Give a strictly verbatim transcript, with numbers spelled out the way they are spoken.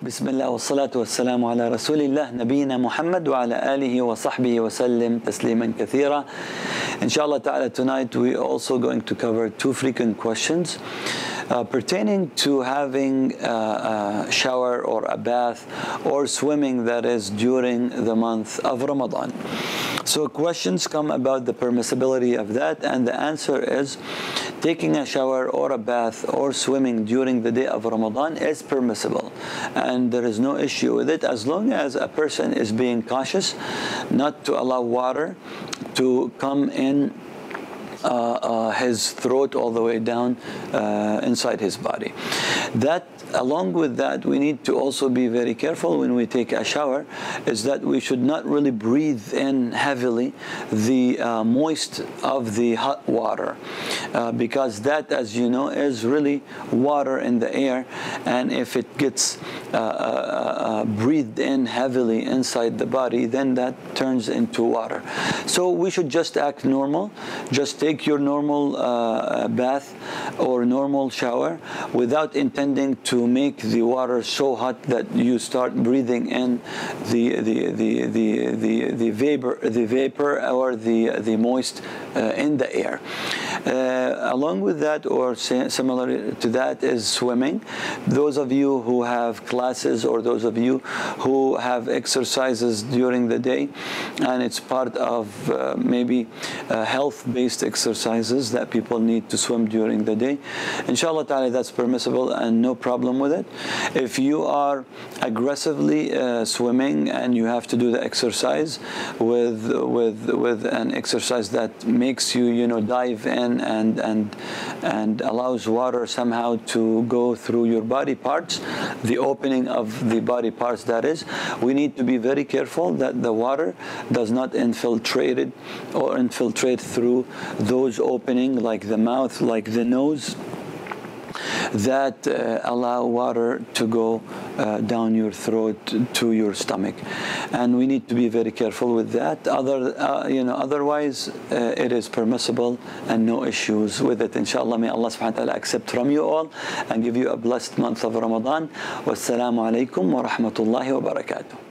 بسم الله والصلاة والسلام على رسول الله نبينا محمد وعلى آله وصحبه وسلم تسليما كثيرا. Inshallah ta'ala, tonight we are also going to cover two frequent questions uh, pertaining to having a, a shower or a bath or swimming, that is during the month of Ramadan. So questions come about the permissibility of that, and the answer is taking a shower or a bath or swimming during the day of Ramadan is permissible, and there is no issue with it as long as a person is being cautious not to allow water to come in Uh, uh, his throat all the way down uh, inside his body. That, along with that, we need to also be very careful when we take a shower, is that we should not really breathe in heavily the uh, moist of the hot water, uh, because that, as you know, is really water in the air, and if it gets uh, uh, uh, breathed in heavily inside the body, then that turns into water. So we should just act normal, just take Take your normal uh, bath or normal shower without intending to make the water so hot that you start breathing in the the the the the, the vapor the vapor or the the moist uh, in the air. Uh, along with that, or similar to that, is swimming. Those of you who have classes, or those of you who have exercises during the day, and it's part of uh, maybe uh, health-based exercises that people need to swim during the day, inshallah ta'ala, that's permissible and no problem with it. If you are aggressively uh, swimming and you have to do the exercise with with with an exercise that makes you you know dive in and and and allows water somehow to go through your body parts, the opening of the body parts, that is, we need to be very careful that the water does not infiltrate it or infiltrate through those opening like the mouth, like the nose, that uh, allow water to go uh, down your throat to your stomach, and we need to be very careful with that. Other, uh, you know, otherwise uh, it is permissible and no issues with it. Inshallah, may Allah subhanahu wa ta'ala accept from you all and give you a blessed month of Ramadan. Wassalamu alaikum wa rahmatullahi wa barakatuh.